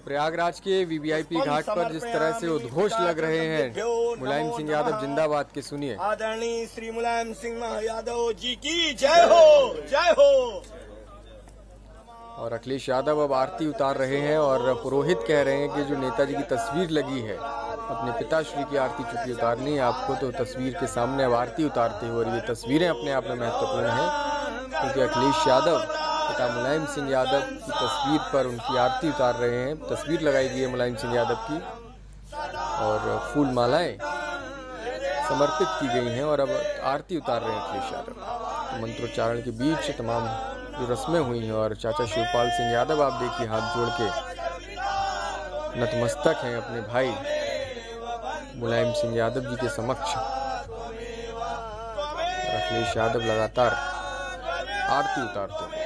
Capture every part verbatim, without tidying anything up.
प्रयागराज के वीवीआईपी घाट पर जिस तरह से उद्घोष लग रहे हैं मुलायम सिंह यादव जिंदाबाद के, सुनिए। आदरणीय श्री मुलायम सिंह यादव जी की जय हो, जय हो। और अखिलेश यादव अब आरती उतार रहे हैं और पुरोहित कह रहे हैं कि जो नेताजी की तस्वीर लगी है, अपने पिताश्री की आरती चूंकि उतारनी है आपको, तो तस्वीर के सामने अब आरती उतारते हुए, और ये तस्वीरें अपने आप में महत्वपूर्ण हैं क्योंकि अखिलेश यादव पिता मुलायम सिंह यादव की तस्वीर पर उनकी आरती उतार रहे हैं। तस्वीर लगाई गई है मुलायम सिंह यादव की और फूल मालाएं समर्पित की गई हैं और अब आरती उतार रहे हैं अखिलेश यादव। मंत्रोच्चारण के बीच तमाम जो रस्में हुई हैं और चाचा शिवपाल सिंह यादव आप देखिए हाथ जोड़ के नतमस्तक हैं अपने भाई मुलायम सिंह यादव जी के समक्ष। और अखिलेश यादव लगातार आरती उतारते हैं।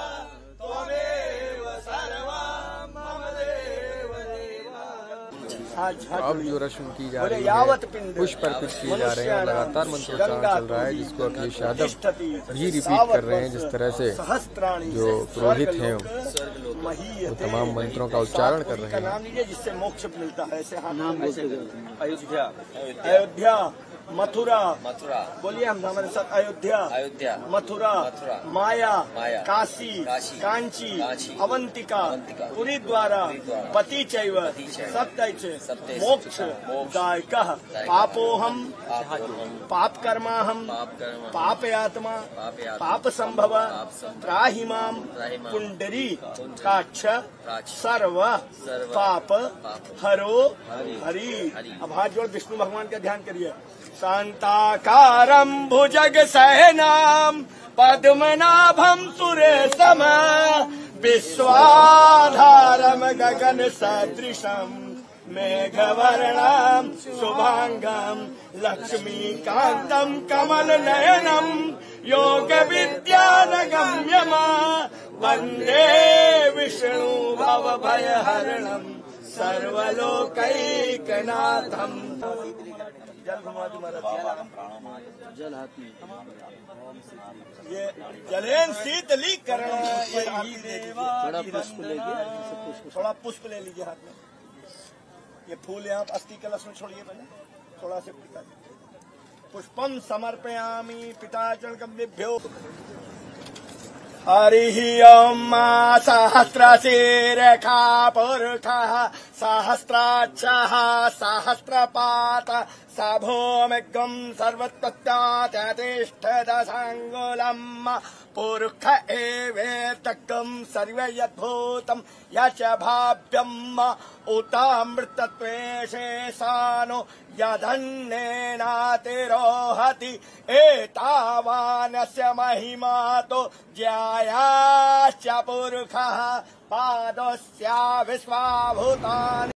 अब जो रस्म की जा रही है, पुष्प अर्पित किए जा रहे हैं और लगातार मंत्रोच्चारण चल रहा है जिसको अखिलेश यादव भी रिपीट कर रहे हैं। जिस तरह से जो पुरोहित हैं वो तमाम मंत्रों का उच्चारण कर रहे हैं। जिससे मोक्ष मिलता है। ऐसे नाम अयोध्या, अयोध्या, मथुरा, मथुरा बोलिए हम हमारे साथ, अयोध्या, अयोध्या, मथुरा, मथुरा, माया, माया, काशी, काशी, कांची, कांची, अवंतिका, पुरी द्वारा, पति चैव, सत्य, मोक्ष, दायकः, पापोहम, पाप कर्मा हम, पाप आत्मा, पाप संभव, त्राहि माम, पुंडरी काक्ष, सर्व पाप हरो हरि। अब हाथ जोड़ विष्णु भगवान का ध्यान करिए। शांताकारं भुजग सहनाम पद्मनाभं सुरेशम विश्वाधारं गगन सदृशं मेघवर्णं शुभांगं लक्ष्मीकान्तं कमलनयनं योग विद्यानगम्यं वंदे विष्णु भवभयहरणं सर्वलोकैकनाथं। जल घुमा दो महाराज, जल हाथ में, ये जलेन शीतलीकरण। थोड़ा पुष्प लेके, थोड़ा पुष्प ले लीजिए हाथ में। ये फूल यहाँ अस्थि कलश में छोड़िए, पहले थोड़ा से पुष्पम समर्पयामि पिताचरण गम्यभ्यो। हरिः ओम् सहस्रशीर्षा पुरुषः सहस्राक्षः सहस्रपात स भूमिगं सर्वतत्त्वातिष्ठदशाङ्गुलम् पुरुष एवेतकं सर्वयद्भूतं यच भाव्यम् उतामृतत्वेशेषानो यदन्नेनातिरोहति एतावानस्य महिमा तो ज्यायाश्च पुरुषः पादस्या विश्वाभूतानि।